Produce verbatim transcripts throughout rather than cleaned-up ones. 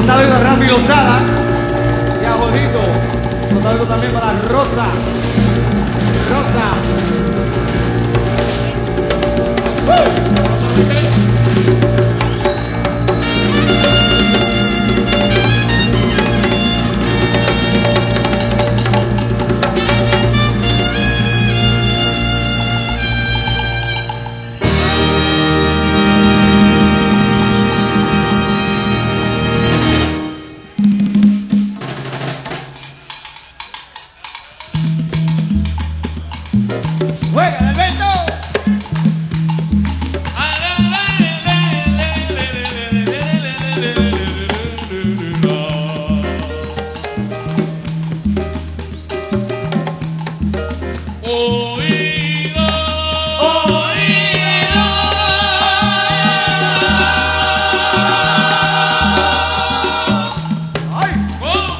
saludo a Rafi Lozada y a Jodito. Un saludo también para Rosa. Rosa. ¡Juega, Alberto! Oído, oído. ¡Ay! Oh.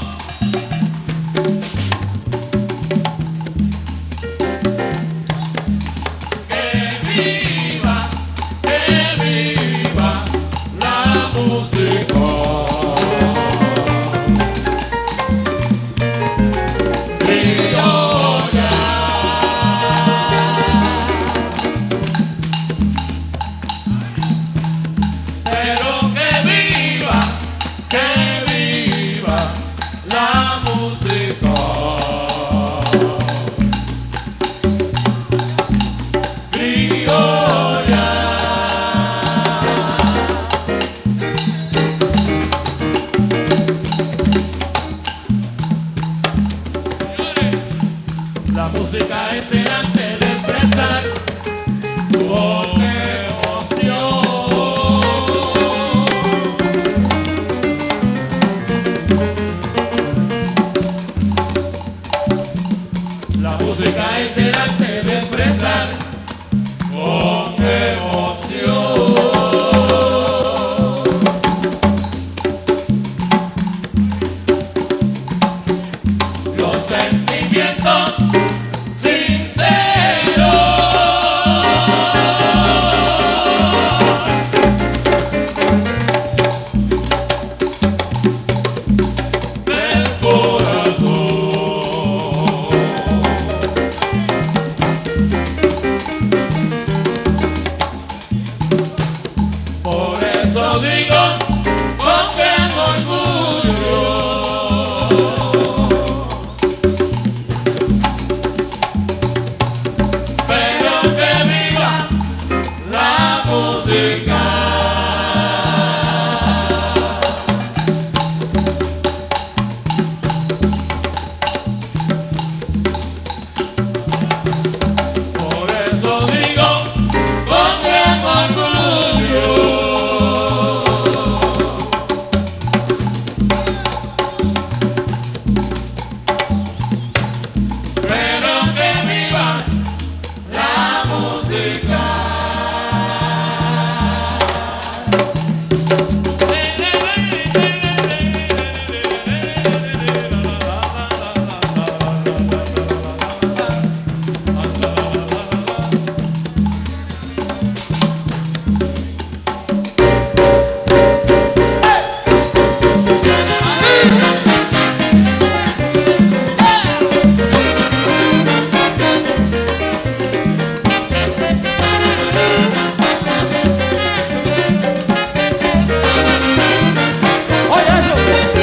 Que viva, que viva la música. Criolla. Pero que viva, que viva la música. Criolla. La música es el arte de expresar con emoción. La música es el arte de expresar con emoción. Los sentimientos sinceros del corazón. Por eso digo con gran orgullo, pero que viva la música. Por eso digo con gran orgullo, pero que viva la música. ¡Oye eso!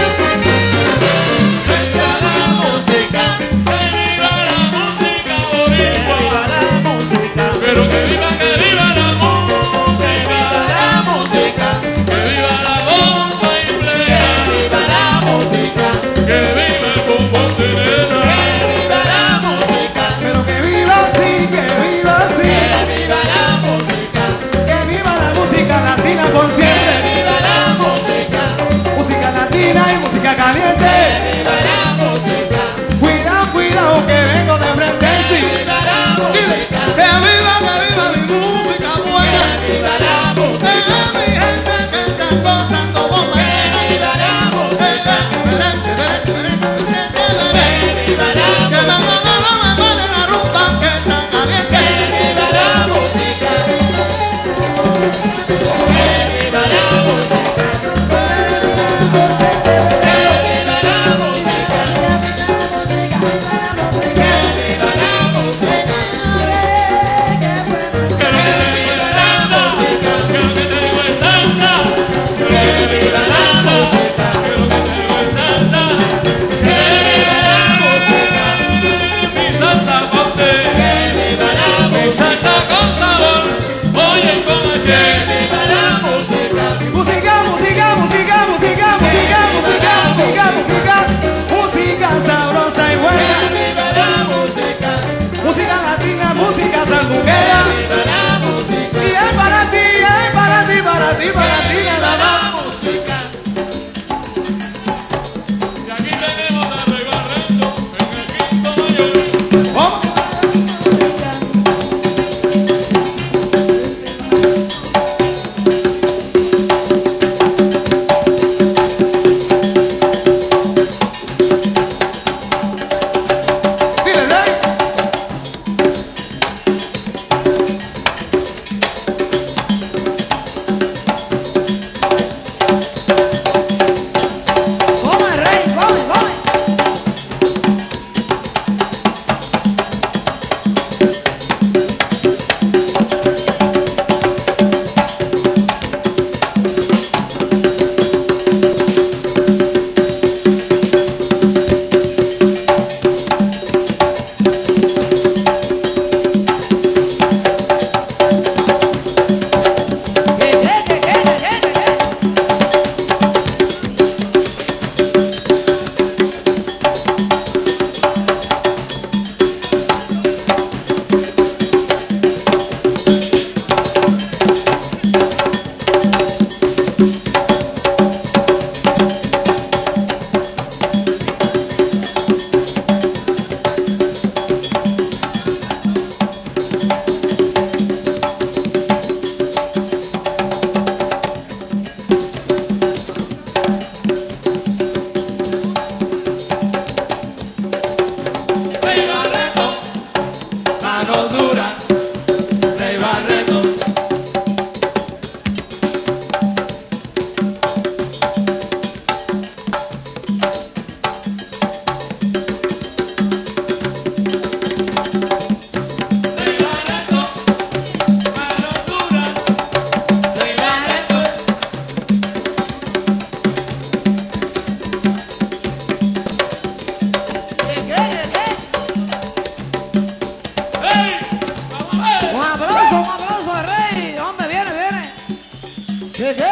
Que viva la música, que viva la música boricua. ¡Viva la música! Pero que viva, que viva la música. ¡Viva la música! Que viva la bomba y plena. ¡Viva la música! Que viva el bombón de nena. ¡Viva la música! Pero que viva así, que viva así. ¡Viva la música! Que viva la música latina por siempre. ¡Viva la música! Música latina y música caliente. ¡Viva la música! Cuidado, cuidado que vengo de frente. Sí. ¡Viva la música! Que viva, que viva mi música buena. ¡Viva la música! Que mi gente que está gozando bomba. ¡Viva la música! ¡Viva la Que no, no, no, no me vale la rumba que está caliente. ¡Viva la música! ¡Viva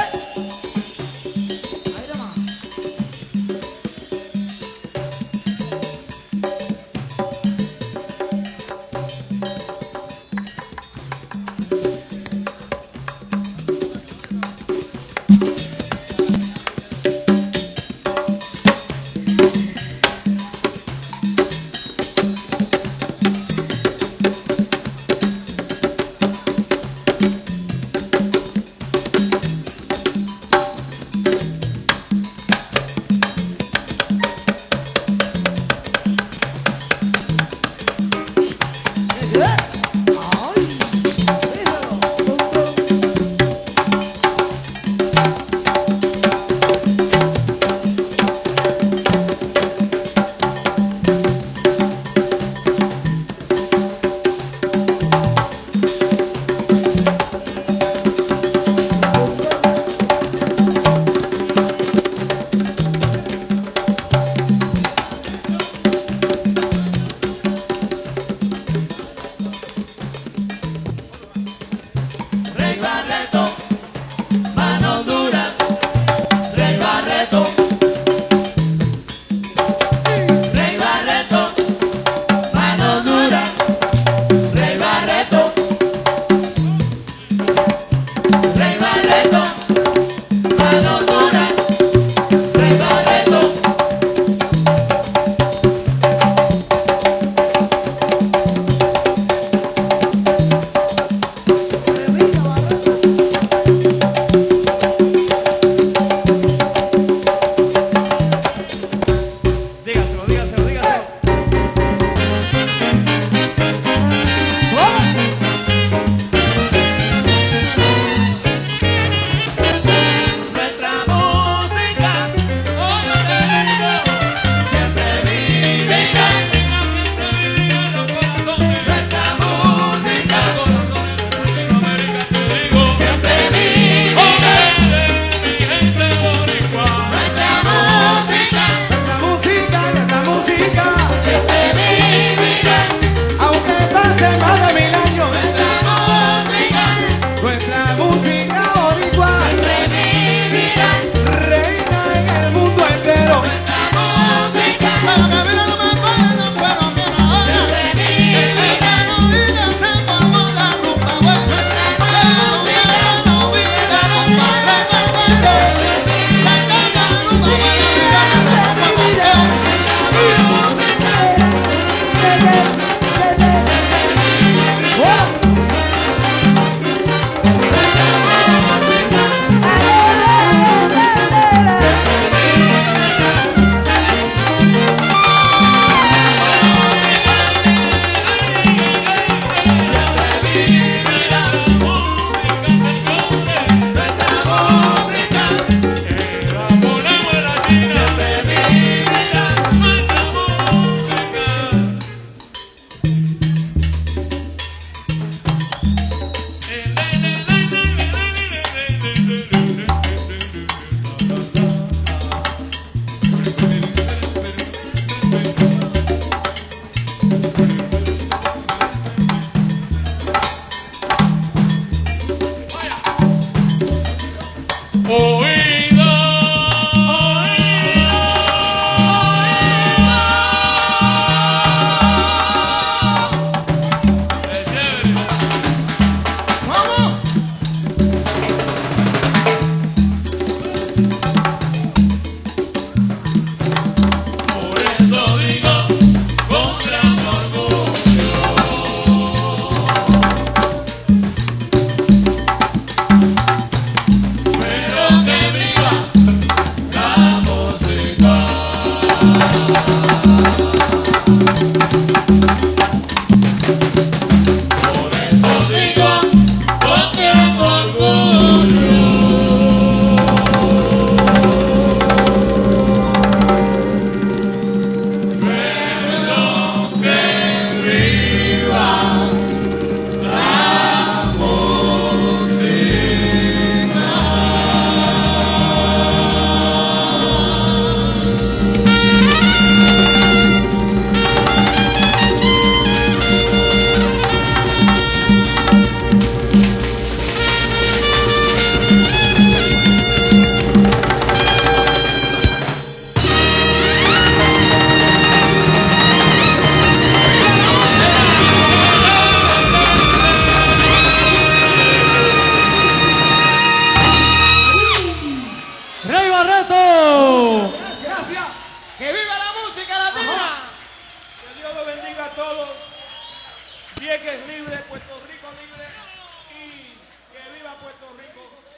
Ahí nomás. Rey Barreto, mano dura. Rey Barreto, Rey Barreto, mano dura. Rey Barreto, Rey Barreto, mano dura. Rey Barreto. Dígaselo, dígaselo, dígaselo. Nuestra música, oh yo te digo, siempre vivirá. Nuestra música, siempre vivirá. Nuestra música, Nuestra música, nuestra música, siempre vivirá. aunque pase más de mil años, Nuestra música, nuestra música boricua siempre vivirá. reina en el mundo entero. Nuestra música, Pero que mira no me pagan, pero que no ahora. siempre vivirá. No digas como la ruta buena. No digas, no digas, compadre, que bueno. La caña ruta buena, mira, Pero que Vieques libre, Puerto Rico libre y que viva Puerto Rico.